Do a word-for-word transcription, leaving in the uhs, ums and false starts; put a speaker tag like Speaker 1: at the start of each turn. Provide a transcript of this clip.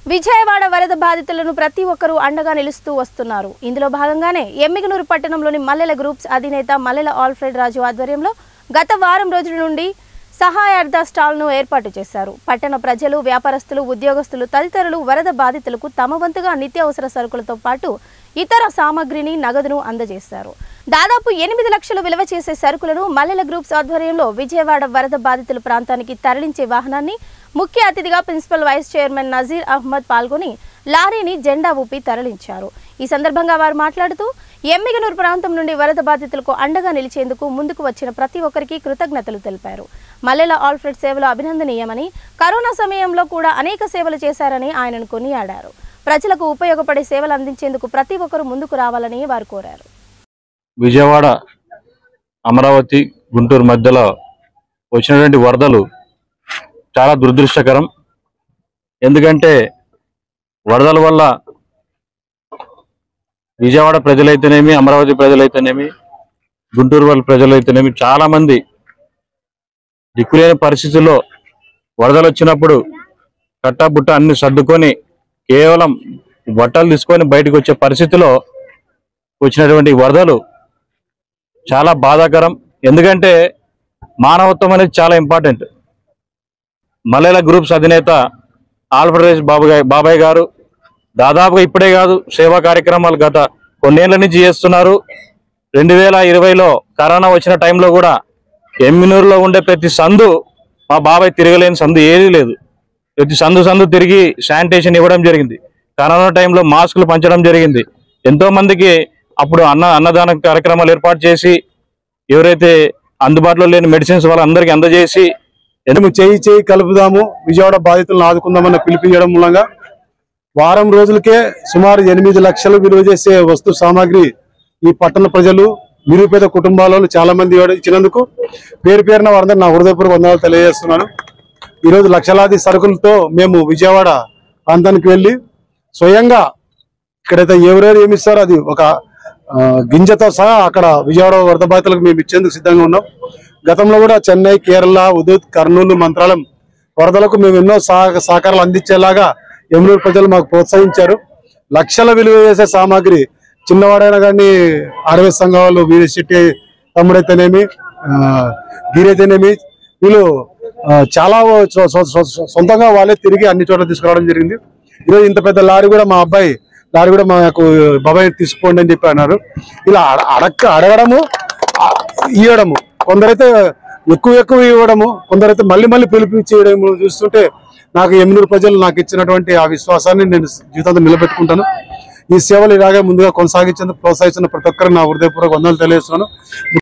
Speaker 1: విజయవాడ వరద బాధితులను ప్రతి ఒక్కరూ అండగా నిలుస్తూ వస్తున్నారు. ఇందులో భాగంగానే ఎమ్మిగనూరు పట్టణంలోని మల్లెల గ్రూప్స్ అధినేత మల్లెల ఆల్ఫ్రెడ్ రాజు ఆధ్వర్యంలో గత వారం రోజుల నుండి సహాయార్థ స్టాల్ను ఏర్పాటు చేశారు. పట్టణ ప్రజలు, వ్యాపారస్తులు, ఉద్యోగస్తులు తదితరులు వరద బాధితులకు తమ వంతుగా నిత్యావసర సరుకులతో పాటు ఇతర సామగ్రిని, నగదును అందజేశారు. దాదాపు ఎనిమిది లక్షలు విలువ చేసే సరుకులను మల్లెల గ్రూప్స్ ఆధ్వర్యంలో విజయవాడ వరద బాధితుల ప్రాంతానికి తరలించే వాహనాన్ని ముఖ్య అతిథిగా principal vice chairman Nazir Ahmed పాల్గొని లారీని జెండా ఊపి తరలించారు. ఈ సందర్భంగా వారు మాట్లాడుతూ ఎమ్మిగనూరు ప్రాంతం నుండి వరద బాధితులకు అండగా నిలిచేందుకు ముందుకు వచ్చిన ప్రతి ఒక్కరికి కృతజ్ఞతలు తెలిపారు. మల్లెల ఆల్ఫ్రెడ్ సేవలు అభినందనీయమని, కరోనా సమయంలో కూడా అనేక సేవలు చేశారని ఆయనను కొనియాడారు. ప్రజలకు ఉపయోగపడే సేవలు అందించేందుకు ప్రతి ఒక్కరూ ముందుకు రావాలని వారు కోరారు.
Speaker 2: విజయవాడ, అమరావతి, గుంటూరు మధ్యలో వచ్చినటువంటి వరదలు చాలా దురదృష్టకరం. ఎందుకంటే వరదల వల్ల విజయవాడ ప్రజలైతేనేమి, అమరావతి ప్రజలైతేనేమి, గుంటూరు వాళ్ళ ప్రజలైతేనేమి చాలా మంది దిక్కులేని పరిస్థితుల్లో వరదలు వచ్చినప్పుడు కట్టాబుట్ట అన్ని సర్దుకొని కేవలం బట్టలు తీసుకొని బయటకు వచ్చే పరిస్థితిలో వచ్చినటువంటి వరదలు చాలా బాధాకరం. ఎందుకంటే మానవత్వం అనేది చాలా ఇంపార్టెంట్. మల్లెల గ్రూప్స్ అధినేత ఆల్ఫ్రెడ్ బాబాయ్ బాబాయ్ గారు దాదాపుగా ఇప్పుడే కాదు, సేవా కార్యక్రమాలు గత కొన్నేళ్ల నుంచి చేస్తున్నారు. రెండు వేల ఇరవైలో కరోనా వచ్చిన టైంలో కూడా ఎమ్మినూరులో ఉండే ప్రతి సందు మా బాబాయ్ తిరగలేని సందు ఏదీ లేదు. ప్రతి సందు సందు తిరిగి శానిటేషన్ ఇవ్వడం జరిగింది. కరోనా టైంలో మాస్కులు పంచడం జరిగింది. ఎంతో మందికి అప్పుడు అన్న అన్నదాన కార్యక్రమాలు ఏర్పాటు చేసి ఎవరైతే అందుబాటులో లేని మెడిసిన్స్ వాళ్ళందరికీ అందజేసి
Speaker 3: మేము చేయి చేయి కలుపుదాము, విజయవాడ బాధితులను ఆదుకుందామన్న పిలిపించడం మూలంగా వారం రోజులకే సుమారు ఎనిమిది లక్షలు విలువ చేసే వస్తు సామాగ్రి ఈ పట్టణ ప్రజలు, నిరుపేద కుటుంబాలలో చాలా మంది ఇచ్చినందుకు పేరు పేరున వారందరూ నా హృదయపూర్వక వందనాలు తెలియజేస్తున్నాను. ఈరోజు లక్షలాది సరుకులతో మేము విజయవాడ ప్రాంతానికి వెళ్ళి స్వయంగా ఇక్కడైతే ఎవరెవరు ఏమి ఇస్తారో అది ఒక గింజతో సహా అక్కడ విజయవాడ వరద బాధితులకు మేము ఇచ్చేందుకు సిద్ధంగా ఉన్నాం. గతంలో కూడా చెన్నై, కేరళ, ఉదూత్, కర్నూలు, మంత్రాలయం వరదలకు మేము ఎన్నో సహకారాలు అందించేలాగా ఎమ్మిగనూరు ప్రజలు మాకు ప్రోత్సహించారు. లక్షల విలువ చేసే సామాగ్రి చిన్నవాడైనా కానీ ఆర్వీ సంఘం వాళ్ళు, వీరశెట్టి తమ్ముడైతేనేమి, గిరైతేనేమి వీళ్ళు చాలా సొంతంగా వాళ్ళే తిరిగి అన్ని చోట్ల తీసుకురావడం జరిగింది. ఈరోజు ఇంత పెద్ద లారీ కూడా మా అబ్బాయి లారీ కూడా మాకు బాబాయ్ తీసుకోండి అని చెప్పి అన్నారు. ఇలా అడక్క అడగడము, ఇవ్వడము, కొందరైతే ఎక్కువ ఎక్కువ ఇవ్వడము, కొందరైతే మళ్ళీ మళ్ళీ పిలిపించి ఇవ్వడము చూస్తుంటే నాకు ఎమ్మిగనూరు ప్రజలు నాకు ఇచ్చినటువంటి ఆ విశ్వాసాన్ని నేను జీవితాంతం నిలబెట్టుకుంటాను. ఈ సేవలు ఇలాగే ముందుగా కొనసాగించేందుకు ప్రోత్సహిస్తున్న ప్రతి ఒక్కరికి నా హృదయపూర్వక వందనాలు తెలియజేస్తున్నాను.